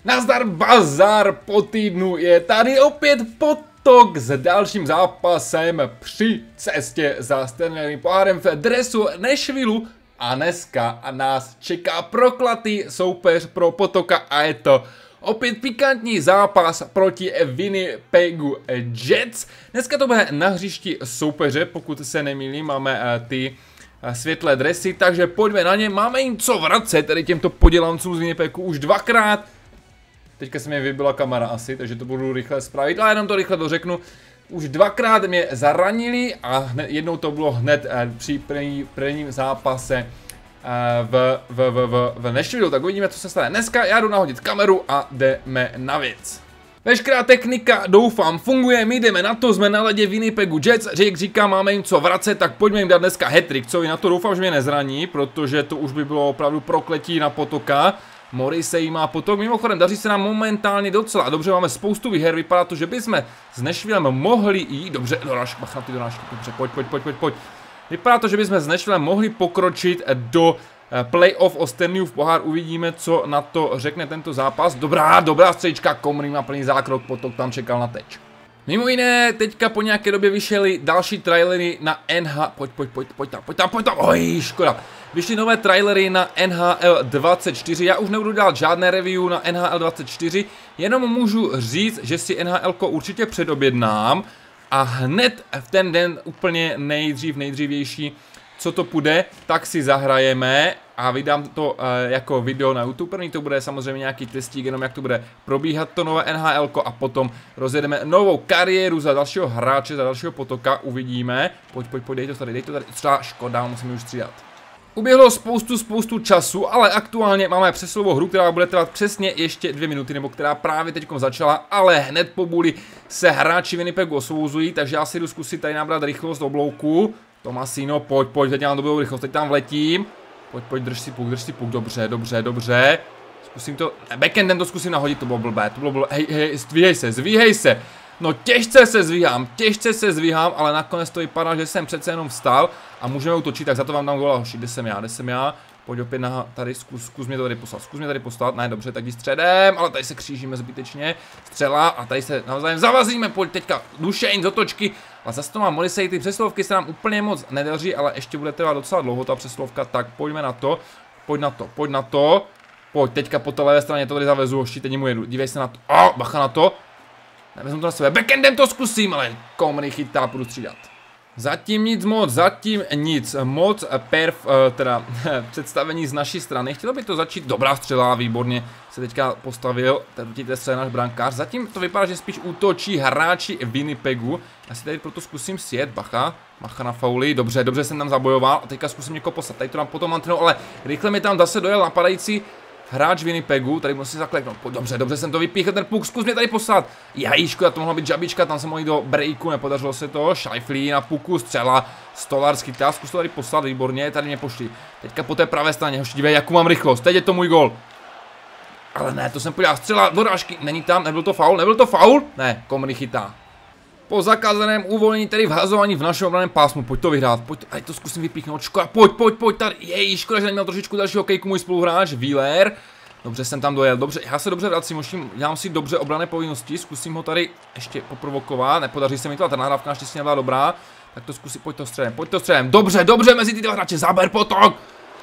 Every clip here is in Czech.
Nazdar bazar, po týdnu je tady opět Potok s dalším zápasem při cestě za Stanley pohárem v dresu Nashvilleu a dneska nás čeká proklatý soupeř pro Potoka a je to opět pikantní zápas proti Winnipegu Jets. Dneska to bude na hřišti soupeře, pokud se nemýlím, máme ty světlé dresy, takže pojďme na ně, máme jim co vracet, tedy těmto podělancům z Winnipegu už dvakrát. Teďka se mi vybila kamera asi, takže to budu rychle spravit, ale jenom to rychle dořeknu. Už dvakrát mě zranili a jednou to bylo hned při prvním zápase v Nashvilleu, tak uvidíme, co se stane dneska. Já jdu nahodit kameru a jdeme na věc. Veškerá technika, doufám, funguje, my jdeme na to, jsme na ledě Winnipegu Jets, jak říkám, máme jim co vracet, tak pojďme jim dát dneska hat-trick, co i na to doufám, že mě nezraní, protože to už by bylo opravdu prokletí na Potoka. Morrissey má Potok, mimochodem daří se nám momentálně docela dobře, máme spoustu výher, vypadá to, že bychom s Nashvillem mohli jít, dobře, dorážky, bacha na ty dorážky, dobře, pojď. Vypadá to, že bychom s Nashvillem mohli pokročit do playoff o Stanleyův pohár, uvidíme, co na to řekne tento zápas. Dobrá středička, Comrie má plný zákrok, Potok tam čekal na teč. Mimo jiné, teďka po nějaké době vyšly další trailery na pojď tam, oj, škoda. Vyšly nové trailery na NHL 24, já už nebudu dělat žádné review na NHL 24, jenom můžu říct, že si NHL určitě předobjednám a hned v ten den úplně nejdřívější, co to půjde, tak si zahrajeme a vydám to jako video na YouTube. První to bude samozřejmě nějaký testík, jenom jak to bude probíhat to nové NHL a potom rozjedeme novou kariéru za dalšího hráče, za dalšího Potoka, uvidíme. Pojď, dej to tady, třeba škoda, musíme už střídat. Uběhlo spoustu času, ale aktuálně máme přesilovou hru, která bude trvat přesně ještě 2 minuty, nebo která právě teď začala, ale hned po bůli se hráči Winnipegu osvobozují, takže já si jdu zkusit tady nabrat rychlost oblouku. Tomasino, pojď, teď mám dobrou rychlost, teď tam vletím. Pojď, drž si puk, dobře. Zkusím to, backendem to zkusím nahodit, to bylo blbé, hej, zvíhej se. No těžce se zvíhám, ale nakonec to vypadá, že jsem přece jenom vstal a můžeme útočit, tak za to vám dám góla, hoši, kde jsem já. Pojď opět na tady, zkus mě to tady poslat, ne, dobře, tak jdi středem, ale tady se křížíme zbytečně, střela a tady se navzájem zavazíme, pojď teďka, Dušeň z otočky, a zase to má Morrissey, ty přeslovky se nám úplně moc nedaří, ale ještě bude trvat docela dlouho ta přeslovka, tak pojďme na to, pojď teďka po té levé straně to tady zavezu, hoši, teď mu jedu, dívej se na to, bacha na to, nevezmu to na sebe, backendem to zkusím, ale Comrie chytá, půjdu střídat. Zatím nic moc, teda představení z naší strany, chtělo by to začít, dobrá střela, výborně se teďka postavil, tady je náš brankář, zatím to vypadá, že spíš útočí hráči Winnipegu, já si tady proto zkusím sjet, bacha na fauly, dobře jsem tam zabojoval a teďka zkusím někoho poslat, tady to dám potom mantenu, ale rychle mi tam zase dojel napadající hráč Winnipegu, tady musím zakleknout, dobře jsem to vypíchl, ten puk, zkus mě tady poslat, škoda, to mohla být žabička, tam jsem mohl jít do breaku, nepodařilo se to, Scheifele na puku, střela, Stolarz chytá, zkus to tady poslat, výborně, tady mě pošli, teďka po té pravé straně, hoši, dívej, jakou mám rychlost, teď je to můj gol, ale ne, to jsem podíval, střela, dorážky, není tam, nebyl to faul, ne, Comrie chytá. Po zakázaném uvolnění, tedy vhazování v našem obraném pásmu, pojď to vyhrát, tady to zkusím vypíchnout, škoda, pojď, tady, škoda, že neměl trošičku dalšího kejku můj spoluhráč, Wheeler, dobře jsem tam dojel, dobře, já se dobře vracím, dělám si dobře obranné povinnosti, zkusím ho tady ještě poprovokovat, nepodaří se mi to, a ta nahrávka naštěstí nebyla dobrá, tak to zkusím, pojď to středem, dobře, mezi ty dva hráče, zaber Potok,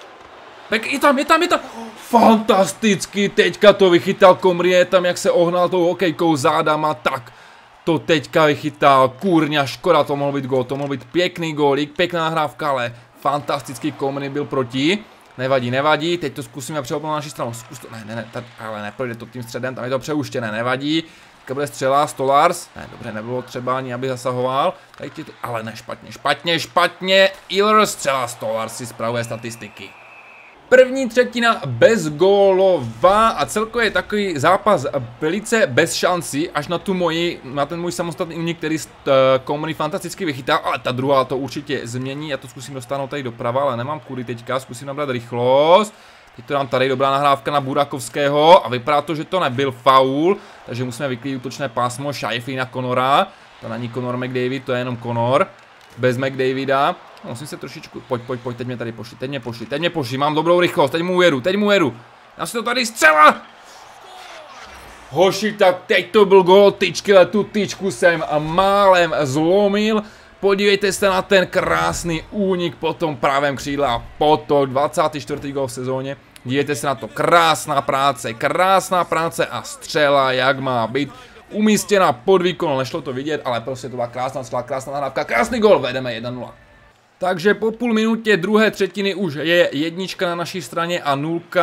je tam, fantasticky, teďka to vychytal Comrie, tam jak se ohnal tou hokejkou zádama, tak to teďka vychytal, kurňa, škoda, to mohl být gól, to mohl být pěkný gólík, pěkná nahrávka, ale fantastický Comrie byl proti, nevadí, teď to zkusíme přehodnout na naši stranu, zkus to, ale neprojde to tím středem, tam je to přeuštěné, nevadí, teďka bude střela, Stolarz, dobře, nebylo třeba ani, aby zasahoval, tady ale ne, špatně, Ehlers, střela, Stolarz si spravuje statistiky. První třetina bezgólová a celkově je takový zápas velice bez šancí, až na ten můj samostatný únik, který Comrie fantasticky vychytá, ale ta druhá to určitě změní, já to zkusím dostanout tady doprava, ale nemám kudy teďka, zkusím nabrat rychlost, teď to dám tady, dobrá nahrávka na Burakovského a vypadá to, že to nebyl faul, takže musíme vyklidit útočné pásmo, Scheifele na Conora, to není Conor McDavid, to je jenom Conor, bez McDavida. Musím se trošičku, pojď, teď mě tady pošli, teď mě pošli, mám dobrou rychlost, teď mu ujedu, já si to tady střela! Hoši, tak teď to byl gól tyčky, ale tu tyčku jsem málem zlomil. Podívejte se na ten krásný únik po tom pravém křídle a potok, 24. gól v sezóně. Dívejte se na to, krásná práce a střela, jak má být. Umístěna pod výkon, nešlo to vidět, ale prostě to byla krásná střela, krásná nahrávka, krásný gól, vedeme 1-0. Takže po půl minutě druhé třetiny už je jednička na naší straně a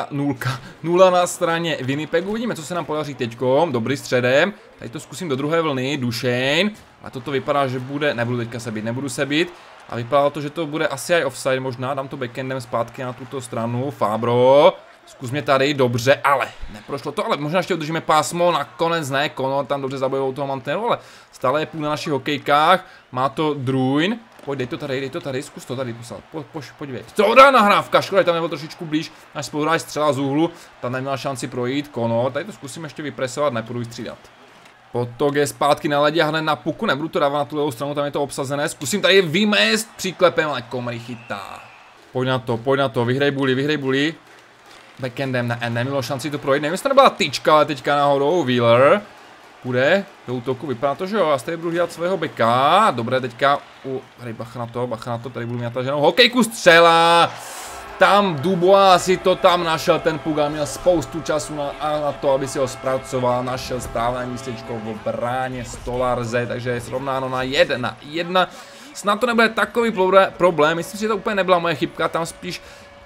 nula na straně Winnipegu. Vidíme, co se nám podaří teďkom, dobrý středem. Tady to zkusím do druhé vlny, Dušejn. A toto vypadá, že bude, nebudu teďka se být, nebudu se být. A vypadalo to, že to bude asi i offside možná, dám to backendem zpátky na tuto stranu, Fabro. Zkus mě tady, dobře, ale neprošlo to, ale možná ještě udržíme pásmo, nakonec ne, Conor tam dobře zabojoval toho mantinelu, ale stále je půl na našich hokejkách, má to Druin. Pojď, dej to tady, zkus to tady poslat, podívej. Co dá nahrávka, škoda, tam nebyl trošičku blíž, až spoluhráč střela z úhlu, tam neměla šanci projít, Conor, tady to zkusím ještě vypresovat, nepůjdu střídat. Potok je zpátky na ledě a hned na puku, nebudu to dávat na tu levou stranu, tam je to obsazené, zkusím tady vymést příklepem, ale Comrie chytá. Pojď na to, vyhraj bully. Backendem, nemělo šanci to projít, nevím, jestli to nebyla tyčka, ale teďka náhodou, Wheeler. Půjde do útoku, vypadá to, že jo, já tady budu dělat svého beka, dobré, teďka, tady bacha na to, tady budu mít nataženou hokejku, střela. Tam Dubois si to tam našel, ten puk, a měl spoustu času na to, aby si ho zpracoval, našel správné místečko v bráně Stolarze, takže je srovnáno na 1-1. Snad to nebude takový problém, myslím si, že to úplně nebyla moje chybka, tam spíš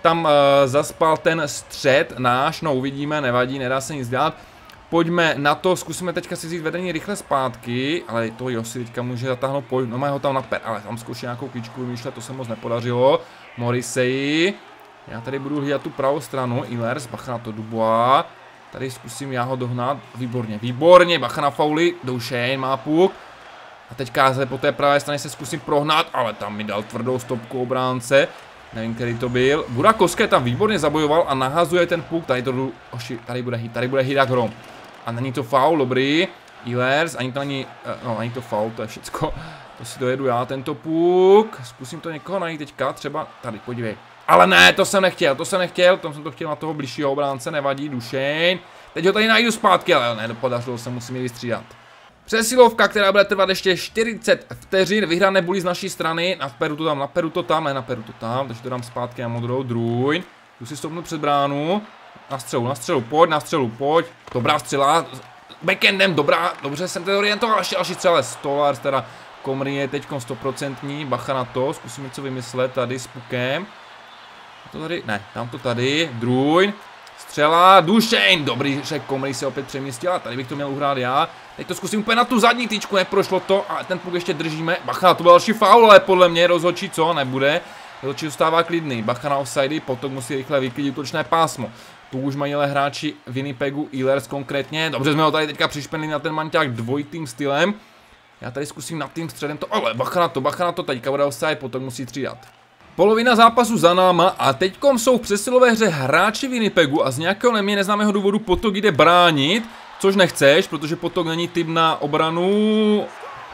zaspal ten střed náš, no uvidíme, nevadí, nedá se nic dělat. Pojďme na to, zkusíme teďka si vzít vedení rychle zpátky, ale to Josi teďka může zatáhnout, no má ho tam naper, ale tam zkouší nějakou klíčku vymýšlet, to se moc nepodařilo. Morrissey, já tady budu hlídat tu pravou stranu, Ehlers, bacha na to Dubois, tady zkusím já ho dohnat, výborně, bacha na fauly, Dušejn má puk. A teďka po té pravé straně se zkusím prohnat, ale tam mi dal tvrdou stopku obránce. Nevím, který to byl. Burakovské tam výborně zabojoval a nahazuje ten puk. Tady bude hit jak hrom. A není to foul, dobrý. Ehlers, ani to není, ani to foul, to je všecko. To si dojedu já, tento puk. Zkusím to někoho najít teďka, třeba tady, podívej. Ale ne, to jsem nechtěl, tam jsem to chtěl na toho bližšího obránce, nevadí, Dušejn. Teď ho tady najdu zpátky, ale nepodařilo se, musím ji vystřídat. Přesilovka, která bude trvat ještě 40 vteřin, vyhrané bully z naší strany, naperu to tam, takže to dám zpátky na modrou, Druin. Tu si stoupnu před bránu, na střelu, pojď, dobrá střela, backendem, dobře jsem tady orientoval, ještě další střele, Stolars, teda Comrie je teďkom 100%, bacha na to, zkusím něco vymyslet tady s pukem. To tady, ne, dám to tady, Druin. Střela, Dušejn, dobrý, že Comrie se opět přemístila, tady bych to měl uhrát já. Teď to zkusím úplně na tu zadní tyčku, neprošlo to, ale ten puk ještě držíme. Bacha, to byl další faul, ale podle mě rozhodčí co, nebude. Rozhodčí zůstává klidný, bacha na offsidy, Potok musí rychle vyklidit útočné pásmo. Tu už mají ale hráči Winnipegu, Ehlers konkrétně, dobře jsme ho tady teďka přišpenili na ten manťák dvojitým stylem. Já tady zkusím nad tím středem to, ale bacha na to, teďka bude offside, Potok musí třídat. Polovina zápasu za náma a teďkom jsou v přesilové hře hráči Winnipegu a z nějakého neznámého důvodu Potok jde bránit, což nechceš, protože Potok není typ na obranu.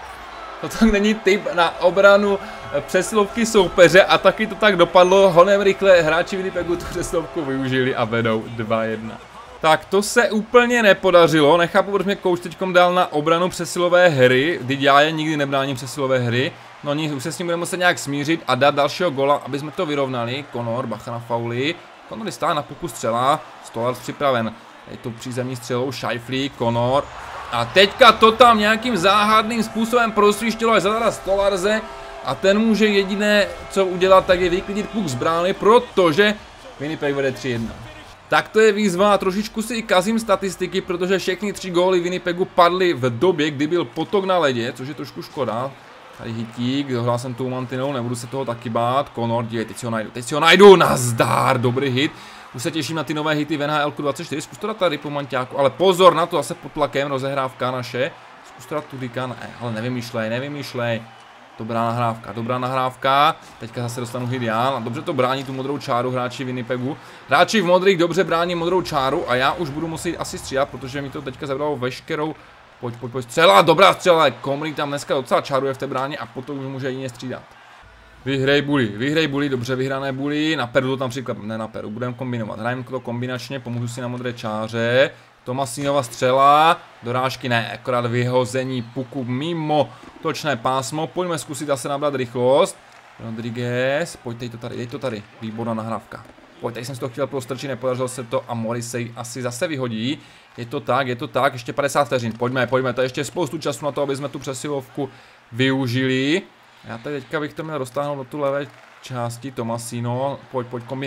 Přesilovky soupeře a taky to tak dopadlo, honem rychle hráči Winnipegu tu přesilovku využili a vedou 2-1. Tak to se úplně nepodařilo, nechápu, proč mě kouč teďkom dal na obranu přesilové hry, kdy já je nikdy nebráním přesilové hry. No nic, už se s ním budeme muset nějak smířit a dát dalšího gola, aby jsme to vyrovnali. Conor, bacha na fauly, Conor stále na puku střela, Stolars připraven. Je to přízemní střelou, Scheifele, Conor. A teďka to tam nějakým záhadným způsobem prostříštilo až zadala Stolarze. A ten může jediné, co udělat, tak je vyklidit puk z brány, protože Winnipeg vede 3-1. Tak to je výzva, trošičku si kazím statistiky, protože všechny 3 góly Winnipegu padly v době, kdy byl Potok na ledě, což je trošku škoda. Tady hitík, dohrál jsem tou mantinou, nebudu se toho taky bát. Conor, dívej, teď si ho najdu, nazdar, dobrý hit. Už se těším na ty nové hity v NHL 24, zkus to dát tady po manťáku, ale pozor na to, zase pod tlakem, rozehrávka naše. Zkus to dát tudíka, ne, ale nevymýšlej. Dobrá nahrávka, teďka zase dostanu hit já, dobře to brání tu modrou čáru hráči Winnipegu. Hráči v modrých dobře brání modrou čáru a já už budu muset asi střídat, protože mi to teďka zabralo veškerou. Pojď, střela, dobrá střela, Comrie tam dneska docela čáruje v té bráně a potom už může jedině střídat. Vyhraj bully, dobře vyhrané bully, naperu to tam příklad, ne naperu, budeme kombinovat, hrajeme to kombinačně, pomůžu si na modré čáře, Tomasínova střela, dorážky ne, akorát vyhození puku mimo točné pásmo. Pojďme zkusit zase nabrat rychlost. Rodriguez, pojď, dej to tady, výborná nahrávka. Pojď, tady jsem si to chtěl prostrčit, nepodařilo se to a Morrissey asi zase vyhodí. Je to tak, ještě 50 vteřin, pojďme, to je ještě spoustu času na to, aby jsme tu přesilovku využili. Já tady teďka bych to měl roztáhnout do tu levé části, Tomasino, pojď,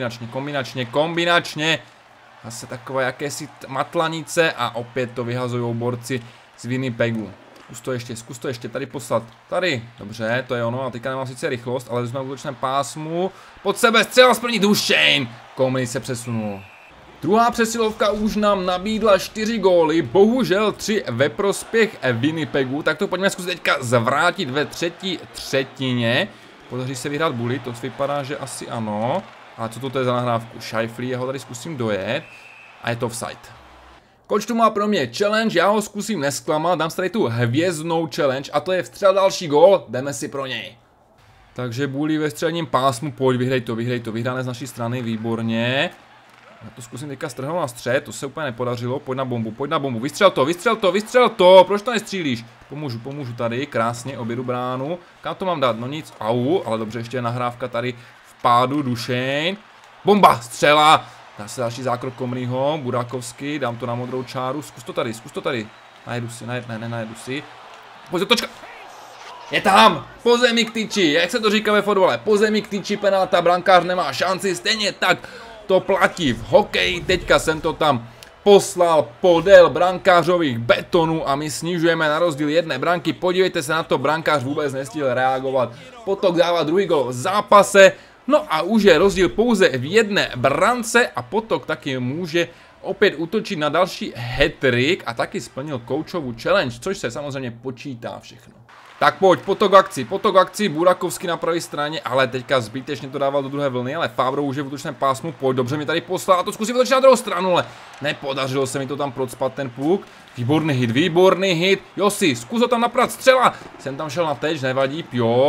kombinačně. Zase takové jakési matlanice a opět to vyhazují borci z Winnipegu. Zkus to ještě tady poslat. Tady, dobře, to je ono, a teďka nemám sice rychlost, ale jsme v útočném pásmu. Pod sebe střela z první, Duchesne! Komedy se přesunul. Druhá přesilovka už nám nabídla 4 góly, bohužel 3 ve prospěch Winnipegu, tak to pojďme zkusit teďka zvrátit ve třetí třetině. Podaří se vyhrát bully, to vypadá, že asi ano. A co to je za nahrávku? Scheifele, já ho tady zkusím dojet. A je to offside. Coach tu má pro mě challenge, já ho zkusím nesklamat, dám si tady tu hvězdnou challenge a to je vstřel další gól, jdeme si pro něj. Takže bully ve středním pásmu, pojď, vyhraj to, vyhrané z naší strany, výborně. Já to zkusím teďka strhnout na střed, to se úplně nepodařilo, pojď na bombu, vystřel to, proč to nestřílíš? Pomůžu tady, krásně, objedu bránu, kam to mám dát, no nic, ale dobře, ještě je nahrávka tady v pádu, Duchesne, bomba, střela, dá se další zákrok Komryho, Burakovský, dám to na modrou čáru, zkus to tady, najedu si, pojď točka. Je tam! Po zemi k tyči, jak se to říká ve fotbale, po zemi k tyči, penalta, brankář nemá šanci, stejně tak to platí v hokeji, teďka jsem to tam poslal podél brankářových betonů a my snižujeme na rozdíl jedné branky, podívejte se na to, brankář vůbec nestihl reagovat, Potok dává druhý gol v zápase, no a už je rozdíl pouze v jedné brance a Potok taky může opět útočit na další hat-trick a taky splnil coachovu challenge, což se samozřejmě počítá všechno. Tak pojď, Potok akci, Burakovský na pravé straně, ale teďka zbytečně to dával do druhé vlny, ale Favro už je v útočném pásmu, pojď, dobře mi tady poslal a to zkusím otočit na druhou stranu, ale nepodařilo se mi to tam procpat ten puk. Výborný hit, Josi, zkus ho tam naprat, střela, jsem tam šel na teď, nevadí,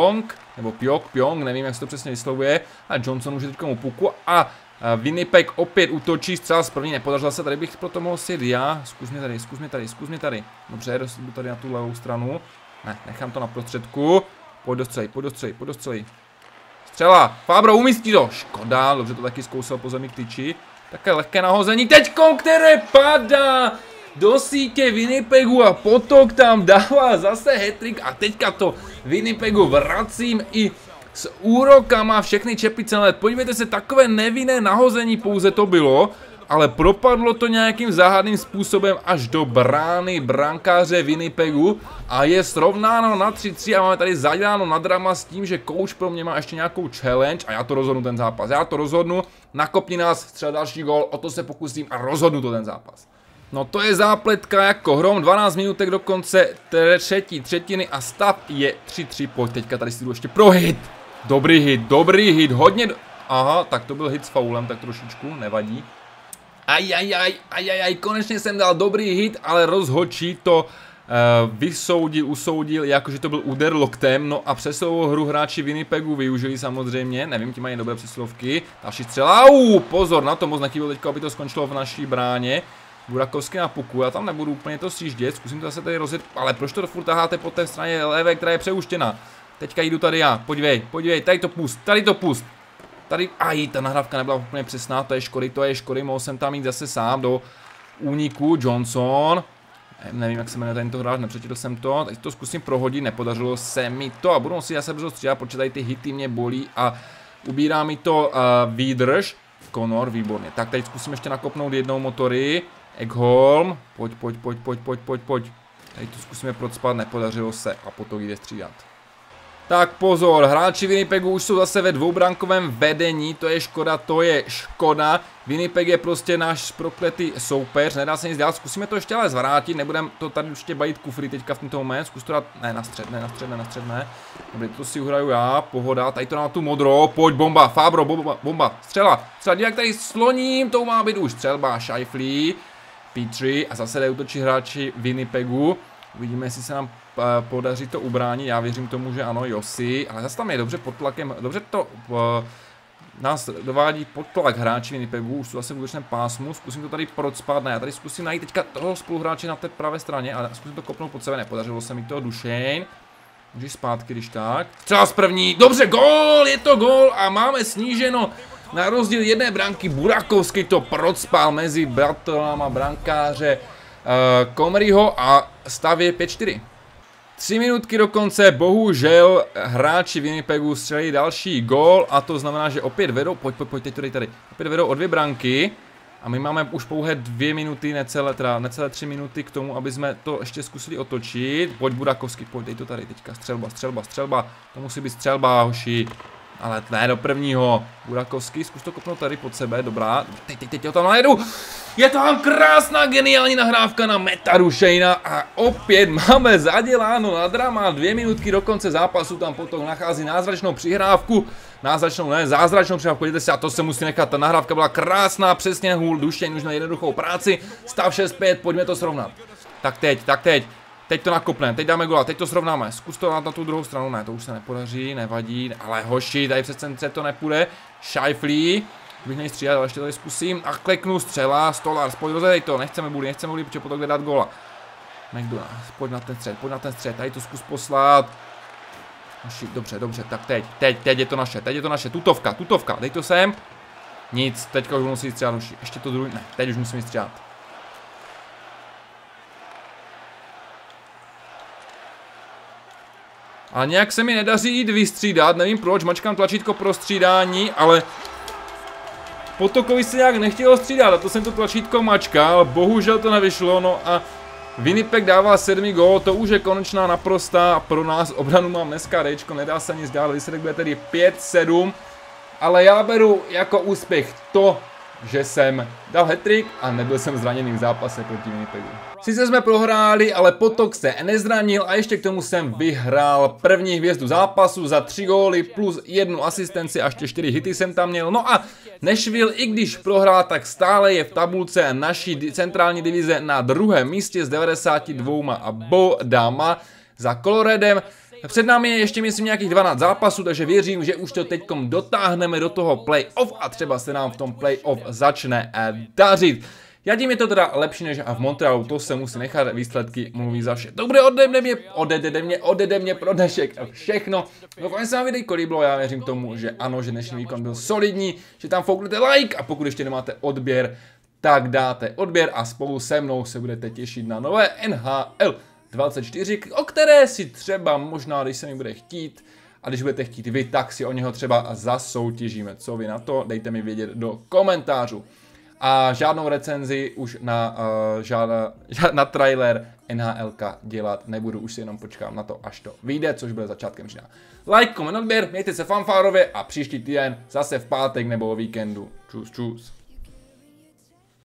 Pionk, nevím jak se to přesně vyslovuje, a Johnson už je teďka u puku a Winnipeg opět útočí, střela z první, nepodařilo se, tady bych proto mohl sjet já, zkus mě tady, dobře, jdu tady na tu levou stranu. Ne, nechám to na prostředku. Pojď do střely. Střela, Fabro umístí to. Škoda, dobře to taky zkousal po zemi k tyči. Také lehké nahození teďkom, které padá do sítě Winnipegu a Potok tam dává zase hat-trick a teďka to Winnipegu vracím i s úrokama všechny čepice na led. Podívejte se, takové nevinné nahození pouze to bylo, ale propadlo to nějakým záhadným způsobem až do brány brankáře Winnipegu a je srovnáno na 3-3 a máme tady zaděláno na drama s tím, že coach pro mě má ještě nějakou challenge a já to rozhodnu ten zápas. Nakopni nás, střel další gól, o to se pokusím a rozhodnu to ten zápas. No to je zápletka jako hrom, 12 minutek do konce třetí třetiny a stav je 3-3, pojď teďka tady si jdu ještě pro hit. Dobrý hit, hodně, aha, tak to byl hit s faulem, tak trošičku, nevadí. Konečně jsem dal dobrý hit, ale rozhodčí to usoudil, jakože to byl úder loktem, no a přesilovou hru hráči Winnipegu využili samozřejmě, nevím, ti mají dobré přesilovky, další střela, pozor, na to moc nechybilo teďka, aby to skončilo v naší bráně, Burakovský na puku, já tam nebudu úplně to sjíždět, zkusím to zase tady rozjet, ale proč to furt taháte po té straně levé, která je přeuštěna, teďka jdu tady já, podívej, tady to pust. Tady, ta nahrávka nebyla úplně přesná, to je škody, mohl jsem tam jít zase sám do úniku, Johnson. Nevím, jak se jmenuje tento hráč, nepřečetl jsem to, teď to zkusím prohodit, nepodařilo se mi to a budu si zase brzo střídat, protože tady ty hity mě bolí a ubírá mi to výdrž. Connor, výborně, tak teď zkusím ještě nakopnout jednou motory, Ekholm, pojď. Tady to zkusíme procpat, nepodařilo se a potom jde střídat. Tak pozor, hráči Winnipegu už jsou zase ve dvoubrankovém vedení, to je škoda, Winnipeg je prostě náš prokletý soupeř, nedá se nic dělat, zkusíme to ještě ale zvrátit, nebudeme to tady určitě bajit kufry teďka v tento moment, zkus to dát, ne, na střed, ne, dobrý, to si uhraju já, pohoda, tady to na tu modrou, pojď bomba, Fabro, bomba, střela, jak tady sloním, to má být už střelba, Scheifele, Petry a zase útočí hráči Winnipegu, uvidíme, jestli se nám podaří to ubránit, já věřím tomu, že ano, Josi, ale zase tam je dobře pod tlakem, dobře to nás dovádí pod tlak hráči Winnipegu, už jsou zase v útočném pásmu, zkusím to tady procpat, ne, já tady zkusím najít teďka toho spoluhráče na té pravé straně, ale zkusím to kopnout pod sebe, nepodařilo se mi to, Dušejn. Můžeš zpátky, když tak. Střela z první, dobře, gól, je to gól a máme sníženo na rozdíl jedné branky. Burakovský to procpal mezi bratranama brankáře Comrieho a stav je 5-4. 3 minutky do konce, bohužel hráči Winnipegu střelili další gól a to znamená, že opět vedou, pojď, teď to dej tady, opět vedou o 2 branky a my máme už pouhé 2 minuty, necelé 3 minuty k tomu, aby jsme to ještě zkusili otočit. Pojď Burakovský, pojď, dej to tady teďka, střelba, to musí být střelba, hoši. Ale ne do prvního. Burakovský, zkus to kopnout tady pod sebe, dobrá. Teď ho tam najedu. Je tam krásná, geniální nahrávka na Meta Dušejna a opět máme zaděláno na drama. 2 minutky do konce zápasu, tam potom nachází zázračnou přihrávku. Zázračnou přihrávku, podívejte se, a to se musí nechat. Ta nahrávka byla krásná, přesně hůl, Dušejn už na jednoduchou práci. Stav 6-5, pojďme to srovnat. Tak teď. Teď to nakopneme, teď dáme gola, teď to srovnáme. Zkus to na tu druhou stranu, ne, to už se nepodaří, nevadí, ale hoši, tady přes centře to nepůjde. Šajflí, bych nejstříhat, ale ještě tady zkusím. A kleknu, střela, Stolar, pojď rozjedej to, nechceme bully, protože potom jde dát gola. McDonald, pojď na ten střed, tady to zkus poslat. Hoši, dobře, tak teď je to naše, tutovka, dej to sem. Nic, teďka už musí stříhat, hoši, ještě to druhý, ne, teď už musím stříhat. A nějak se mi nedaří jít vystřídat, nevím proč, mačkám tlačítko pro střídání, ale Potokovi se nějak nechtělo střídat a to jsem to tlačítko mačkal, bohužel to nevyšlo, no a Winnipeg dává 7. gól, to už je konečná naprostá pro nás, obranu mám dneska Dčko, nedá se nic dát, výsledek bude tedy 5-7, ale já beru jako úspěch to, že jsem dal hat-trick a nebyl jsem zraněný v zápase proti Winnipegu. Sice jsme prohráli, ale Potok se nezranil a ještě k tomu jsem vyhrál první hvězdu zápasu za 3 góly plus 1 asistenci a ještě 4 hity jsem tam měl. No a Nashville, i když prohrál, tak stále je v tabulce naší centrální divize na 2. místě s 92 bodama za Coloradem. Před námi je ještě myslím nějakých 12 zápasů, takže věřím, že už to teďkom dotáhneme do toho playoff a třeba se nám v tom playoff začne dařit. Zatím je to teda lepší než v Montrealu, to se musí nechat, výsledky mluví za vše. To bude ode mě pro dnešek všechno. Doufám, že se vám videjko líbilo, já věřím tomu, že ano, že dnešní výkon byl solidní, že tam fouknete like a pokud ještě nemáte odběr, tak dáte odběr a spolu se mnou se budete těšit na nové NHL 24, o které si třeba možná, když se mi bude chtít, a když budete chtít vy, tak si o něho třeba zasoutěžíme. Co vy na to? Dejte mi vědět do komentářů. A žádnou recenzi už na trailer NHLka dělat nebudu, už si jenom počkám na to, až to vyjde, což bude začátkem října. Like, koment, odběr, mějte se fanfárově a příští týden zase v pátek nebo o víkendu. Čus.